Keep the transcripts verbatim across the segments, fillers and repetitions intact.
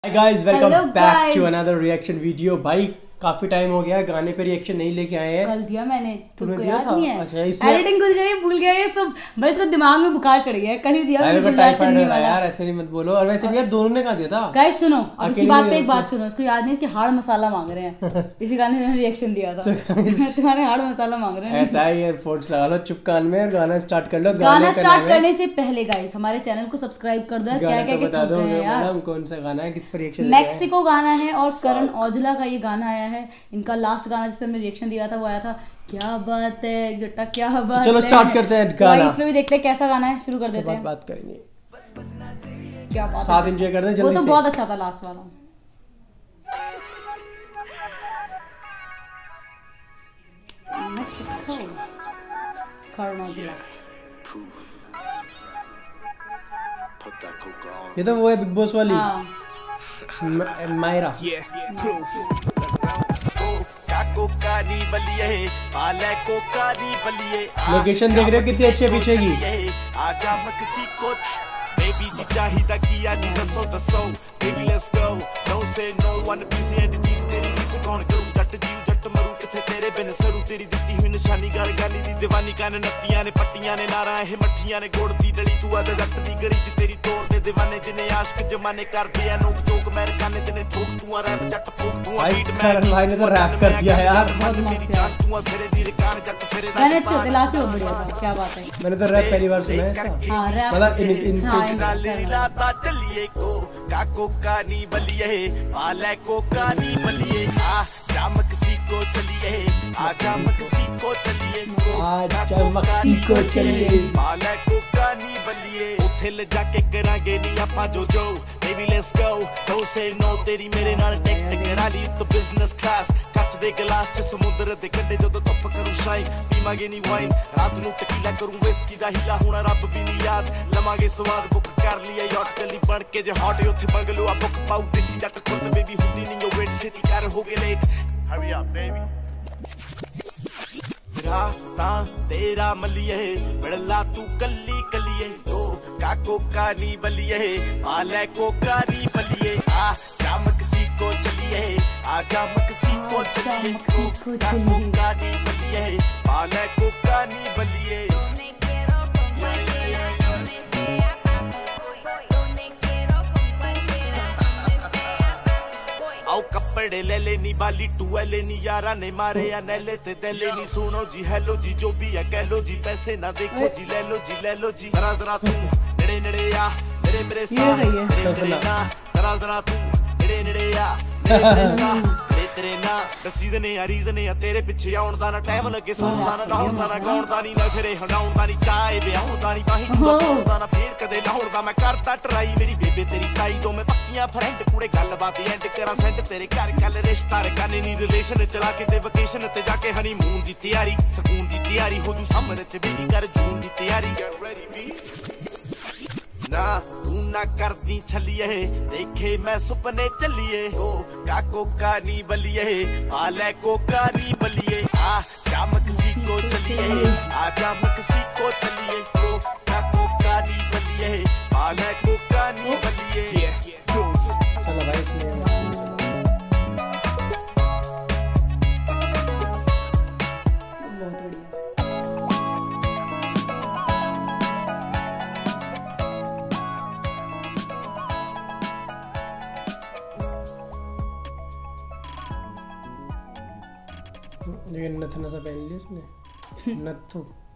Hi guys, welcome Hello back guys. to another reaction video. भाई काफी time हो गया है, गाने पे रिएक्शन नहीं लेके आए हैं। कल दिया मैंने, तुमने तुमको दिया याद था? नहीं है? अच्छा, इसलिए एडिटिंग कुछ करी भूल गया ये सब, भाई इसको दिमाग में बुखार चढ़ गया है। कल ही दिया मैंने, टाइफाइड हो रहा है यार, ऐसे नहीं मत बोलो। और वैसे भी यार दोनों ने कहा दिया था। गाइस सुनो, अब इसी बात पे एक बात सुनो, इसको याद नहीं इसके हार्ड मसाला मांग रहे हैं। इसी गाने में रिएक्शन दिया था, तुम्हारे हार्ड मसाला मांग रहे हैं। ऐसा ही ईयरफोन्स लगा लो चुप कान में और गाना स्टार्ट कर लो। गाना स्टार्ट करने से पहले गाइस हमारे चैनल को सब्सक्राइब कर दो। क्या क्या बता दो यार, कौन सा गाना है, किस पर रिएक्शन? मैक्सिको गाना है और करण औजला का ये गाना आया है। इनका लास्ट गाना जिस पे हमने रिएक्शन दिया था वो आया था क्या बात है जट्टा, क्या बात है। चलो स्टार्ट करते हैं गाना। इसमें भी देखते हैं कैसा गाना है, शुरू कर देते हैं। बात करेंगे, क्या बात साथ एंजॉय करते हैं जल्दी से। वो तो बहुत अच्छा था लास्ट वाला। मैक्सिको करण औजला, ये तो वो है बिग बॉस वाली मायरा। लोकेशन देख रहे हो कितनी अच्छी है पीछे की। Baby जी चाहिदा किया जी दसो दसो Baby let's go Don't say no one busy and जी तेरी रीस कौन करूं जट जी जट मरू किथे तेरे बिन सरू तेरी दित्ती हुई निशानी गल गानी दी दीवानी कान नत्तियां ने पट्टियां ने नारा ए मठियां ने गोड़ दी डली तू आ जट दी गली च तेरी तोड़ दे दीवाने जिने आशिक जमाने कर दिया नोक जोक मेरे काने तेने ठोक तू आ रैप जट फूक तू आ बीट मैं भाई ने तो रैप कर दिया है यार, बहुत मस्त है। तू आ सिरे दी कान जट सिरे दा गाने अच्छे होते, लास्ट में बहुत बढ़िया था। क्या बात है, मैंने तो रैप पहली बार सुना है ऐसा। हां रैप मतलब इन इन लाता चलिए को काको कानी बलिए आले को कानी बलिए आ जामक सी को चलिए आ जामक सी को चलिए आ जामक सी को चलिए आले को कानी बलिए उथे ले जाके करांगे नी आपा जो जो baby let's go don't say no तेरी मेरे नाल टेक टेक करा ली तो बिजनेस क्लास ਕੱਚ ਦੇ ਗਲਾਸ ਚ ਸਮੁੰਦਰ ਦੇ ਕੰਢੇ ਜਦੋਂ ਧੁੱਪ ਕਰੂ ਸ਼ਾਈਨ ਪੀਵਾਂਗੇ ਨੀ ਵਾਈਨ ਰਾਤ ਨੂੰ ਟਕੀਲਾ ਕਰੂੰ ਵਿਸਕੀ ਦਾ ਹੀਲਾ ਹੋਣਾ ਰੱਬ ਵੀ ਨੀ ਯਾਦ ਲਵਾਂਗੇ ਸਵਾਦ ਬੁੱਕ ਕਰ ਲਿਆ ਯਾਟ ਕੱਲੀ ਬਣ ਕੇ ਜੇ ਹੌਟ ਉੱਥੇ ਬੰਗਲੂ ਆ ਬੁੱਕ ਪਾਉ ਦੇਸੀ ਜੱਟ ਖੁਦ ਬੇਬੀ ਹੁੰਦੀ ਨਹੀਂ ਉਹ ਵੇਟ ਛੇਤੀ ਕਰ ਹੋ ਗਏ ਲੇਟ ਹਰੀ ਅਪ ਬੇਬੀ ਰਾਤਾਂ ਤੇਰਾ ਮਲੀਏ ਮਿਲਲਾ ਤੂੰ ਕੱਲੀ ਕੱਲੀਏ ਓ ਕਾਕੋ ਕਾਨੀ ਬਲੀਏ ਆ ਲੈ ਕੋਕਾ ਨੀ ਬਲੀਏ ਆ ਜਾਮਕ ਸੀ ਕੋ ਚਲੀਏ आजा मकसी को चलिए काको कानी बलिए पाले को कानी बलिए आओ कपड़े ले लेनी बाली टुएले नी यारा ने मारे या नैले ते तेले नी सुनो जी हेलो जी जो भी है कह लो जी पैसे ना देखो जी ले लो जी ले लो जी जरा जरा तू नेड़े नेड़े आ मेरे मेरे साथ मेरे ना जरा जरा तू नेड़े नेड़े आ तेरे ना सीजन या रीजन या तेरे पिछे आउण दा ना टाइम लगे सौण दा ना गाउण दा ना गाउण दा नी नखरे हटाउण दा नी चाहे ब्याहुण दा नी बाही तूं दा ना फेर कदे लाउण दा मैं करदा ट्राई मेरी बेबे तेरी ताई दो मैं पक्कियां फ्रेंड कुड़े गलबात एंड करा सेंड तेरे घर कल रिश्ता रकाने नी रिलेशन चला के ते वेकेशन ते जाके हनीमून दी तैयारी सुकून दी तैयारी हो जू सामने च बेबी कर जून दी तैयारी गेट रेडी बी ना तू ना करती छलिए देखे मैं सुपने चलिए ओ काको कानी बलिए आले को कानी बलिए आ जामक सी को चलिए आ जामक सी को चलिए ओ काको कानी बलिए आले को कानी बलिए चलो भाई इसने बहुत बढ़िया। ये नथ नथा पहन लिया उसने नथु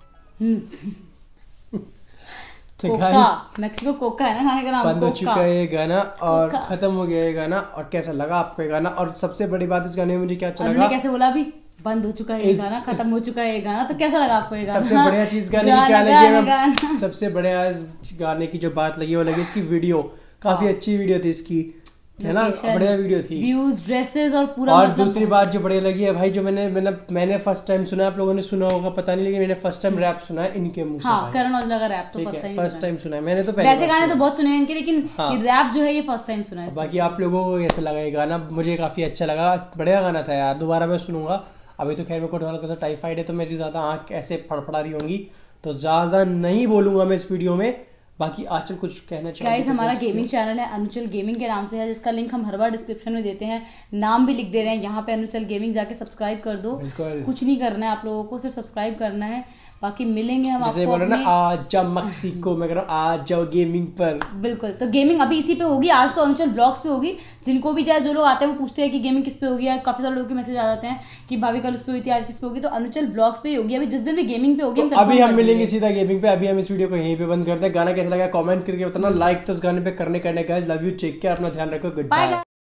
कोका, मैक्सिको कोका है ना खाने का नाम। बंद हो चुका है ये गाना और खत्म हो गया ये गाना। और कैसा लगा आपको ये गाना? और सबसे बड़ी बात इस गाने में मुझे क्या अच्छा लगा, कैसे बोला अभी बंद हो चुका है ये गाना, खत्म हो चुका है ये गाना, तो कैसा लगा आपको ये गाना? सबसे बढ़िया चीज गाने की क्या लगी? सबसे बढ़िया गाने की जो बात लगी वो लगी इसकी वीडियो। काफी अच्छी वीडियो थी इसकी, है ना, बढ़िया वीडियो थी। व्यूज, ड्रेसेस और पूरा। और दूसरी बात जो बढ़िया लगी है भाई, जो मैंने मतलब मैंने फर्स्ट टाइम सुना, आप लोगों ने सुना होगा पता नहीं, लेकिन मैंने फर्स्ट टाइम रैप सुना है इनके मुंह से। हाँ, करण औजला का रैप तो फर्स्ट टाइम फर्स्ट टाइम सुना है मैंने। तो वैसे गाने तो बहुत सुने हैं इनके, लेकिन ये रैप जो है ये फर्स्ट टाइम सुना है। बाकी आप लोगों को कैसा लगा ये गाना? मुझे काफी अच्छा लगा, बढ़िया गाना था यार, दोबारा मैं सुनूंगा। अभी तो खैर मेरे को हल्का सा टाइफाइड है तो मेरी ज़्यादा आँख ऐसे फड़फड़ा रही होंगी, तो ज़्यादा नहीं बोलूँगा मैं इस वीडियो में। बाकी आंचल कुछ कहना चाहिए? गाइस हमारा गेमिंग चैनल है अनुचल गेमिंग के नाम से है, जिसका लिंक हम हर बार डिस्क्रिप्शन में देते हैं, नाम भी लिख दे रहे हैं यहाँ पे अनुचल गेमिंग, जाके सब्सक्राइब कर दो। कुछ नहीं करना है आप लोगों को, सिर्फ सब्सक्राइब करना है, बाकी मिलेंगे हम जैसे बोलो ना आ जाओ मैक्सिको में, करो आ जाओ गेमिंग पर। बिल्कुल, तो गेमिंग अभी इसी पे होगी, आज तो अनुचल ब्लॉग्स पे होगी। जिनको भी जाए, जो लोग आते हैं वो पूछते हैं कि गेमिंग किस पे होगी, यार काफी सारे लोगों के मैसेज आ जाते हैं कि भाभी कल उस पे हुई थी, आज किस पे होगी, तो अनुचल ब्लॉग्स पे ही होगी। अभी जिस दिन भी गेमिंग पे होगी तो अभी हम मिलेंगे सीधा गेमिंग पे। अभी हम इस वीडियो को यहीं पे बंद करते हैं। गाना कैसा लगा कमेंट करके बताना, लाइक तो इस गाने पे करने करने का। लव यू, टेक केयर, अपना ध्यान रखो, गुड बाय।